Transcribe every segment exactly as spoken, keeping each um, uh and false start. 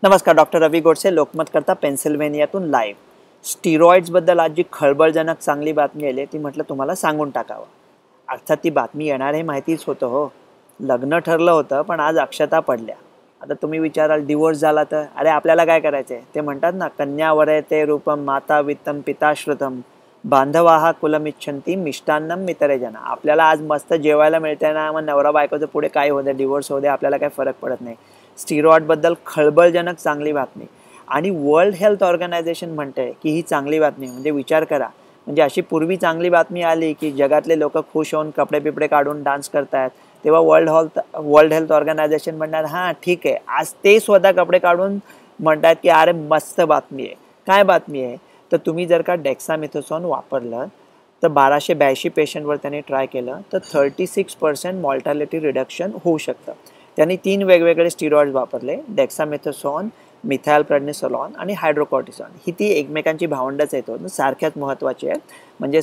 नमस्कार, डॉक्टर रवी गोडसे लोकमत करता पेन्सिल्व्हेनियातून लाईव्ह. स्टिरॉइड्सबद्दल आज जी खळबळजनक चांगली बातमी आली ती म्हटलं तुम्हाला सांगून टाकावं. अर्थात ती बातमी येणार हे माहितीच होतं हो. लग्न ठरलं होतं पण आज अक्षता पडल्या. आता तुम्ही विचाराल डिवोर्स झाला तर अरे आपल्याला काय करायचंय? ते म्हणतात ना, कन्या वरयते रूपम माता वित्तम पिताश्रुतम बांधवाहा कुलमिच्छन्ति मिष्टान्नम मितरे जना. आपल्याला आज मस्त जेवायला मिळते ना, मग नवरा बायकोचं पुढे काय होऊ दे, डिवोर्स होऊ दे, आपल्याला काही फरक पडत नाही. स्टिरॉइडबद्दल खळबळजनक चांगली बातमी आणि वर्ल्ड हेल्थ ऑर्गनायझेशन म्हणते की ही चांगली बातमी. म्हणजे विचार करा, म्हणजे अशी पूर्वी चांगली बातमी आली की जगातले लोक खुश होऊन कपडे बिपडे काढून डान्स करतायत, तेव्हा world health world health organisation म्हणणार हां ठीक आहे. आज ते स्वतः कपडे काढून म्हणतात की अरे मस्त बातमी आहे. काय बातमी आहे? तर तुम्ही जर का डेक्सामेथासोन वापरलं तर बाराशे ब्याऐंशी पेशंटवर त्यांनी ट्राय केलं तर thirty six percent mortality reduction होऊ शकतं. त्यांनी तीन वेगवेगळे स्टिरॉइड्स वापरले, डेक्सामेथासोन, मिथाइल प्रेडनिसोलॉन आणि हायड्रोकॉर्टिसॉन. ही ती एकमेकांची भावंडच येतो, सारख्याच महत्त्वाची आहेत. म्हणजे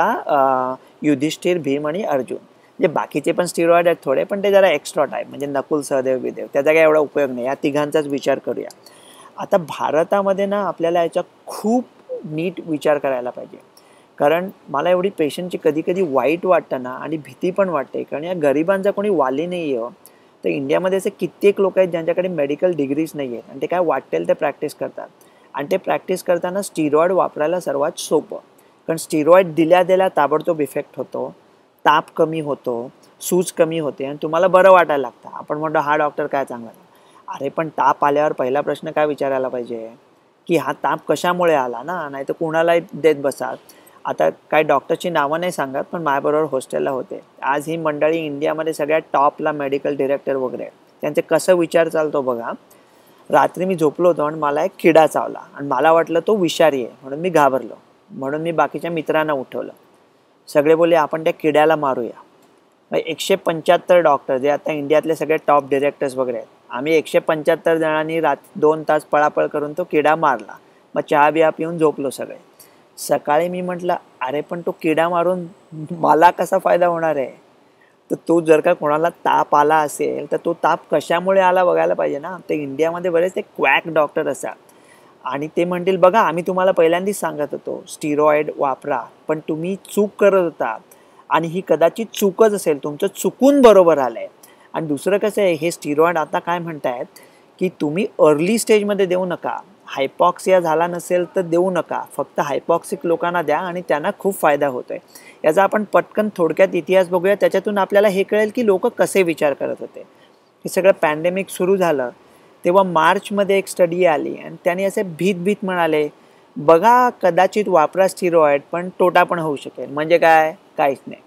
समजा युधिष्ठिर, भीम आणि अर्जुन, म्हणजे बाकीचे पण स्टिरॉइड आहेत थोडे, पण ते जरा एक्स्ट्रा टाईप, म्हणजे नकुल, सहदेव, विदेव, त्याचा काही एवढा उपयोग नाही. या तिघांचाच विचार करूया. आता भारतामध्ये ना आपल्याला याचा खूप नीट विचार करायला पाहिजे, कारण मला एवढी पेशंटची कधी कधी वाईट वाटतं ना आणि भीती पण वाटते, कारण या गरिबांचा कोणी वाली नाही आहे. तर इंडियामध्ये असे कित्येक लोक आहेत ज्यांच्याकडे मेडिकल डिग्रीज नाही आहेत आणि ते काय वाटेल ते प्रॅक्टिस करतात. आणि ते प्रॅक्टिस करताना स्टिरॉइड वापरायला सर्वात सोपं, कारण स्टिरॉइड दिल्या दिल्या ताबडतोब इफेक्ट होतो, ताप कमी होतो, सूज कमी होते आणि तुम्हाला बरं वाटायला लागतं. आपण म्हणतो हा डॉक्टर काय चांगला. अरे पण ताप आल्यावर पहिला प्रश्न काय विचारायला पाहिजे की हा ताप कशामुळे आला ना, नाही तर कुणालाही देत बसा. आता काय डॉक्टरची नावं नाही सांगत, पण माझ्याबरोबर हॉस्टेलला होते. आज ही मंडळी इंडियामध्ये सगळ्यात टॉपला मेडिकल डिरेक्टर वगैरे, त्यांचे कसं विचार चालतो बघा. रात्री मी झोपलो होतो आणि मला एक किडा चावला आणि मला वाटलं तो विषारी आहे, म्हणून मी घाबरलो. म्हणून मी बाकीच्या मित्रांना उठवलं. सगळे बोलले आपण त्या किड्याला मारूया. एकशे पंच्याहत्तर डॉक्टर जे आता इंडियातले सगळे टॉप डिरेक्टर्स वगैरे आहेत, आम्ही एकशे पंच्याहत्तर जणांनी रात दोन तास पळापळ करून तो किडा मारला. मग चहा बिहा पिऊन झोपलो सगळे. सकाळी मी म्हटलं अरे पण तो किडा मारून मला कसा फायदा होणार आहे. तर तो जर का कोणाला ताप आला असेल तर तो ताप कशामुळे आला बघायला पाहिजे ना. ते इंडियामध्ये बरेच ते क्वॅक डॉक्टर असतात आणि ते म्हणतील बघा आम्ही तुम्हाला पहिल्यांदाच सांगत होतो स्टिरॉइड वापरा, पण तुम्ही चूक करत होता आणि ही कदाचित चूकच असेल, तुमचं चुकून बरोबर आलंय. आणि दुसरं कसं आहे, हे स्टिरॉइड आता काय म्हणतायत की तुम्ही अर्ली स्टेजमध्ये देऊ नका. हायपॉक्सिया झाला नसेल तर देऊ नका, फक्त हायपॉक्सिक लोकांना द्या आणि त्यांना खूप फायदा होतोय. याचा आपण पटकन थोडक्यात इतिहास बघूया, त्याच्यातून आपल्याला हे कळेल की लोक कसे विचार करत होते. हे सगळं पॅन्डेमिक सुरू झालं तेव्हा मार्चमध्ये एक स्टडी आली आणि त्याने असे भीत भीत म्हणाले बघा कदाचित वापरा स्टिरॉइड पण तोटा पण होऊ शकेल. म्हणजे काय? काहीच नाही.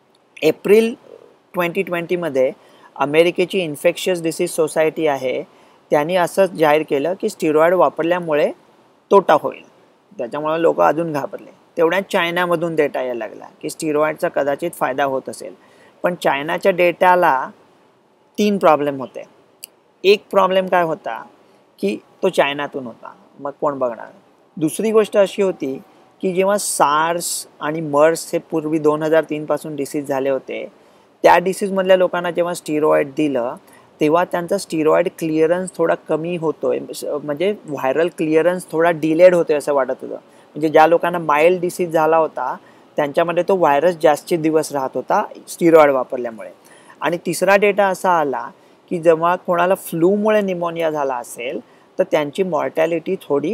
एप्रिल ट्वेंटी ट्वेंटीमध्ये अमेरिकेची इन्फेक्शियस डिसीज सोसायटी आहे, त्यांनी असंच जाहीर केलं की स्टिरॉइड वापरल्यामुळे तोटा होईल. त्याच्यामुळे लोक अजून घाबरले. तेवढ्यात चायनामधून डेटा यायला लागला की स्टिरॉइडचा कदाचित फायदा होत असेल. पण चायनाच्या डेटाला तीन प्रॉब्लेम होते. एक प्रॉब्लेम काय होता की तो चायनातून होता, मग कोण बघणार. दुसरी गोष्ट अशी होती की जेव्हा सार्स आणि मर्स हे पूर्वी दोन हजार तीन पासून डिसीज झाले होते, त्या डिसीजमधल्या लोकांना जेव्हा स्टिरॉइड दिलं तेव्हा त्यांचा स्टिरॉइड क्लिअरन्स थोडा कमी होतोय, म्हणजे व्हायरल क्लिअरन्स थोडा डिलेड होतोय असं वाटत होतं. म्हणजे ज्या लोकांना माइल्ड डिसीज झाला होता त्यांच्यामध्ये तो व्हायरस जास्ती दिवस राहत होता स्टिरॉइड वापरल्यामुळे. आणि तिसरा डेटा असा आला की जेव्हा कोणाला फ्लूमुळे निमोनिया झाला असेल तर त्यांची मॉर्टॅलिटी थोडी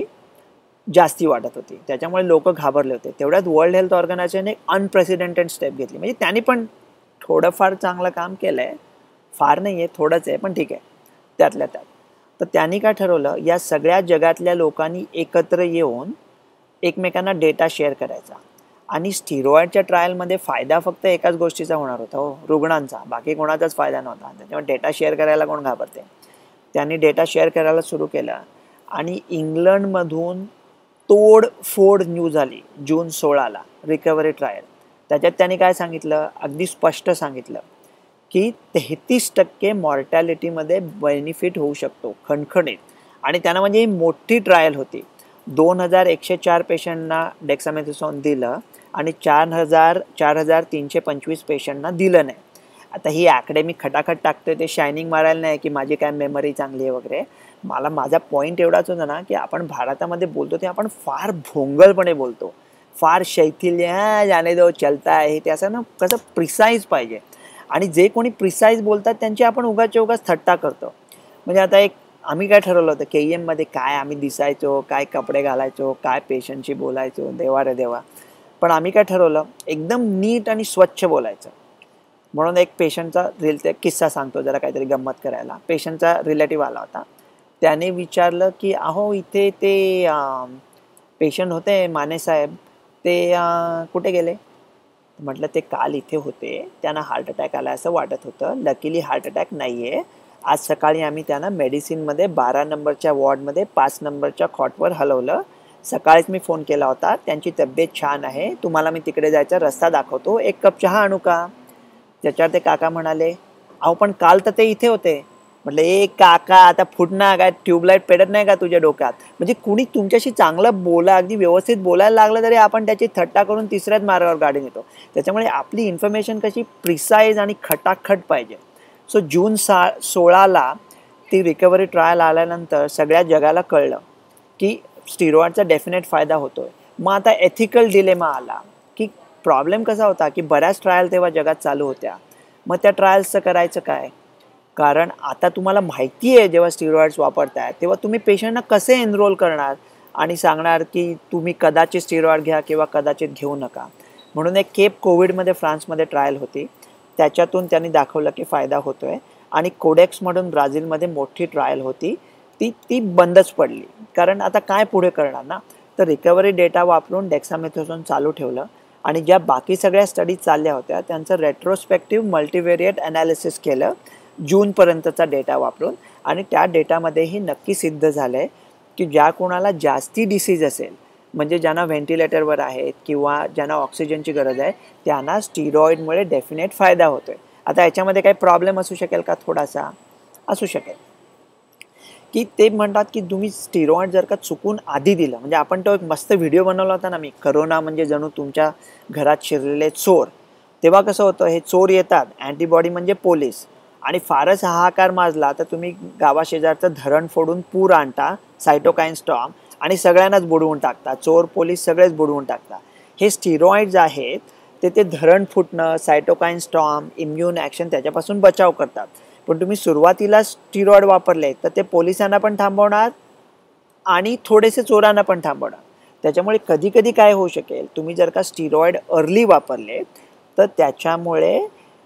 जास्ती वाटत होती, त्याच्यामुळे लोक घाबरले होते. तेवढ्यात वर्ल्ड हेल्थ ऑर्गनायझेशनने अनप्रेसिडेंटेड स्टेप घेतली. म्हणजे त्यांनी पण थोडंफार चांगलं काम केलं आहे, फार नाही आहे, थोडंच आहे, पण ठीक आहे त्यातल्या त्यात. तर त्यांनी काय ठरवलं, या सगळ्या जगातल्या लोकांनी एकत्र येऊन एकमेकांना डेटा शेअर करायचा. आणि स्टिरॉइडच्या ट्रायलमध्ये फायदा फक्त एकाच गोष्टीचा होणार होता हो, रुग्णांचा, बाकी कोणाचाच फायदा नव्हता. त्याच्यामुळे डेटा शेअर करायला कोण घाबरते. त्यांनी डेटा शेअर करायला सुरू केला आणि इंग्लंडमधून तोडफोड न्यूज आली जून सोळाला रिकव्हरी ट्रायल. त्याच्यात त्यांनी काय सांगितलं, अगदी स्पष्ट सांगितलं की तेहतीस टक्के मॉर्टॅलिटीमध्ये बेनिफिट होऊ शकतो, खणखणीत. आणि त्यांना म्हणजे ही मोठी ट्रायल होती. दोन हजार एकशे चार पेशंटना डेक्सामेथासोन दिलं आणि चार हजार चार हजार तीनशे पंचवीस पेशंटना दिलं नाही. आता ही अकॅडमिक खटाखट टाकते ते शायनिंग मारायला नाही की माझी काय मेमरी चांगली आहे वगैरे. मला माझा पॉईंट एवढाच होता ना की आपण भारतामध्ये बोलतो ते आपण फार भोंगळपणे बोलतो, फार शैथिल्य, हां जाने दो चलता आहे, ते असं ना कसं प्रिसाईज पाहिजे. आणि जे कोणी प्रिसाईज बोलतात त्यांची आपण उगाच उगाच थट्टा करतो. म्हणजे आता एक आम्ही काय ठरवलं होतं के ई एममध्ये काय आम्ही दिसायचो, काय कपडे घालायचो, काय पेशंटशी बोलायचो, देवा रे देवा. पण आम्ही काय ठरवलं एकदम नीट आणि स्वच्छ बोलायचं. म्हणून एक पेशंटचा रिल ते किस्सा सांगतो जरा काहीतरी गंमत करायला. पेशंटचा रिलेटिव्ह आला होता. त्याने विचारलं की अहो इथे ते पेशंट होते माने साहेब, ते कुठे गेले? म्हटलं ते काल इथे होते, त्यांना हार्ट अटॅक आला असं वाटत होतं. लकीली हार्ट अटॅक नाही आहे. आज सकाळी आम्ही त्यांना मेडिसिनमध्ये बारा नंबरच्या वॉर्डमध्ये पाच नंबरच्या कॉटवर हलवलं. सकाळीच मी फोन केला होता, त्यांची तब्येत छान आहे, तुम्हाला मी तिकडे जायचा रस्ता दाखवतो, एक कप चहा आणू का? त्याच्यावर ते काका म्हणाले अहो पण काल तर ते इथे होते. म्हटलं ए काका आता फुटणार काय, ट्यूबलाईट पेटत नाही का तुझ्या डोक्यात? म्हणजे कुणी तुमच्याशी चांगलं बोला, अगदी व्यवस्थित बोलायला लागलं तरी आपण त्याची थट्टा करून तिसऱ्याच मार्गावर गाडी नेतो. त्याच्यामुळे आपली इन्फॉर्मेशन कशी प्रिसाईज आणि खटाखट पाहिजे. सो जून सा सोळाला ती रिकव्हरी ट्रायल आल्यानंतर सगळ्या जगाला कळलं की स्टिरॉइडचा डेफिनेट फायदा होतोय. मग आता एथिकल डिलेमा आला की प्रॉब्लेम कसा होता की बऱ्याच ट्रायल तेव्हा जगात चालू होत्या. मग त्या ट्रायल्सचं करायचं काय? कारण आता तुम्हाला माहिती आहे जेव्हा स्टिरॉइड्स वापरताय तेव्हा तुम्ही पेशंटना कसे एनरोल करणार आणि सांगणार की तुम्ही कदाचित स्टिरॉइड घ्या किंवा कदाचित घेऊ नका. म्हणून एक केप कोविडमध्ये फ्रान्समध्ये ट्रायल होती. त्याच्यातून त्यांनी दाखवलं की फायदा होतोय. आणि कोडेक्स म्हणून ब्राझीलमध्ये मोठी ट्रायल होती, ती ती बंदच पडली. कारण आता काय पुढे करणार ना. तर रिकव्हरी डेटा वापरून डेक्सामेथासोन चालू ठेवलं आणि ज्या बाकी सगळ्या स्टडीज चालल्या होत्या त्यांचं रेट्रोस्पेक्टिव्ह मल्टीव्हेरिएट ॲनालिसिस केलं जूनपर्यंतचा डेटा वापरून. आणि त्या डेटामध्येही नक्की सिद्ध झालं आहे की ज्या कोणाला जास्ती डिसीज असेल, म्हणजे ज्यांना व्हेंटिलेटरवर आहेत किंवा ज्यांना ऑक्सिजनची गरज आहे, त्यांना स्टिरॉइडमुळे डेफिनेट फायदा होतो आहे. आता याच्यामध्ये काही प्रॉब्लेम असू शकेल का? थोडासा असू शकेल की ते म्हणतात की तुम्ही स्टिरॉइड जर का चुकून आधी दिलं, म्हणजे आपण तो एक मस्त व्हिडिओ बनवला होता ना मी, करोना म्हणजे जणू तुमच्या घरात शिरलेले चोर. तेव्हा कसं होतं, हे चोर येतात, अँटीबॉडी म्हणजे पोलीस, आणि फारच हाहाकार माजला तर तुम्ही गावाशेजारचं धरण फोडून पूर आणता, सायटोकाईन स्टॉर्म, आणि सगळ्यांनाच बुडवून टाकता. चोर पोलीस सगळेच बुडवून टाकता. हे स्टिरॉइड्स आहेत ते ते धरण फुटणं, सायटोकाईन स्टॉर्म, इम्युन ॲक्शन त्याच्यापासून बचाव करतात. पण तुम्ही सुरुवातीला स्टिरॉइड वापरले तर ते पोलिसांना पण थांबवणार आणि थोडेसे चोरांना पण थांबवणार. त्याच्यामुळे कधी कधी काय होऊ शकेल, तुम्ही जर का स्टिरॉइड अर्ली वापरले तर त्याच्यामुळे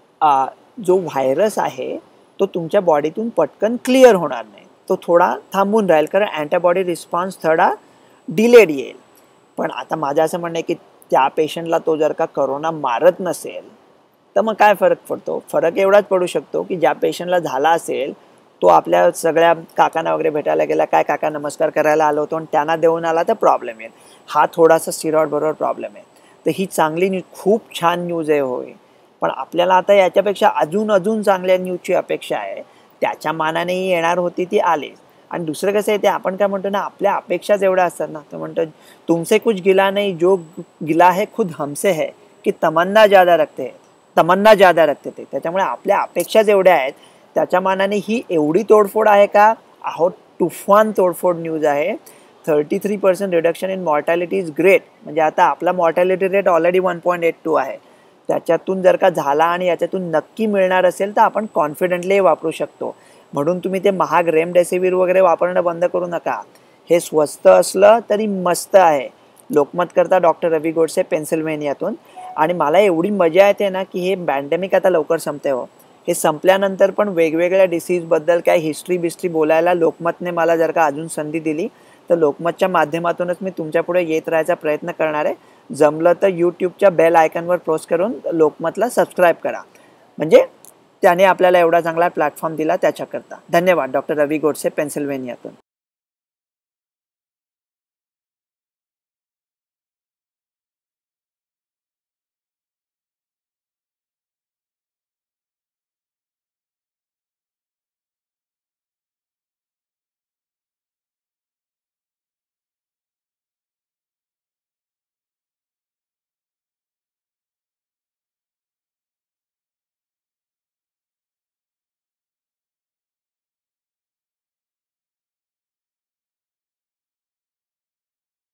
जो व्हायरस आहे तो तुमच्या बॉडीतून पटकन क्लिअर होणार नाही, तो थोडा थांबून राहील, कारण अँटीबॉडी रिस्पॉन्स थोडा डिलेड येईल. पण आता माझं असं म्हणणं आहे की त्या पेशंटला तो जर का करोना मारत नसेल तर मग काय फरक पडतो? फरक एवढाच पडू शकतो की ज्या पेशंटला झाला असेल तो आपल्या सगळ्या काकांना वगैरे भेटायला गेला, काय काका नमस्कार करायला आलो होतो आणि त्यांना देऊन आला तर प्रॉब्लेम येईल. हा थोडासा स्टिरॉइड बरोबर प्रॉब्लेम आहे. तर ही चांगली न्यूज, खूप छान न्यूज आहे होय. पण आपल्याला आता याच्यापेक्षा अजून अजून चांगल्या न्यूजची अपेक्षा आहे. त्याच्या मानानेही येणार होती ती आलीच. आणि दुसरं कसं आहे, ते आपण काय म्हणतो ना, आपल्या अपेक्षाच एवढ्या असतात ना. तर म्हणतो तुमसे कुछ गिला नाही, जो गिला है खुद हमसे है, की तमन्ना ज्यादा रखते है तमन्ना ज्यादा रखते ते. त्याच्यामुळे आपल्या अपेक्षाच एवढ्या आहेत. त्याच्या मानाने ही एवढी तोडफोड आहे का? अहो तुफान तोडफोड न्यूज आहे. Thirty three percent reduction in mortality is great. म्हणजे आता आपला mortality rate already one point eight two आहे. त्याच्यातून जर का झाला आणि याच्यातून नक्की मिळणार असेल तर आपण कॉन्फिडेंटली वापरू शकतो. म्हणून तुम्ही ते महाग रेमडेसिवीर वगैरे वापरणं बंद करू नका. हे स्वस्त असलं तरी मस्त आहे. लोकमत करता डॉक्टर रवी गोडसे, पेन्सिल्व्हेनियातून. आणि मला एवढी मजा येते ना की हे पॅन्डेमिक आता लवकर संपते हो. हे संपल्यानंतर पण वेगवेगळ्या डिसीजबद्दल काय हिस्ट्री बिस्ट्री बोलायला लोकमतने मला जर का अजून संधी दिली तर लोकमतच्या माध्यमातूनच मी तुमच्या पुढे येत राहायचा प्रयत्न करणार आहे. जमलं तर यूट्यूबच्या बेल आयकॉनवर प्रेस करून लोकमतला सबस्क्राईब करा. म्हणजे त्याने आपल्याला एवढा चांगला प्लॅटफॉर्म दिला त्याच्याकरता. धन्यवाद. डॉक्टर रवी गोडसे, पेन्सिल्व्हेनियातून.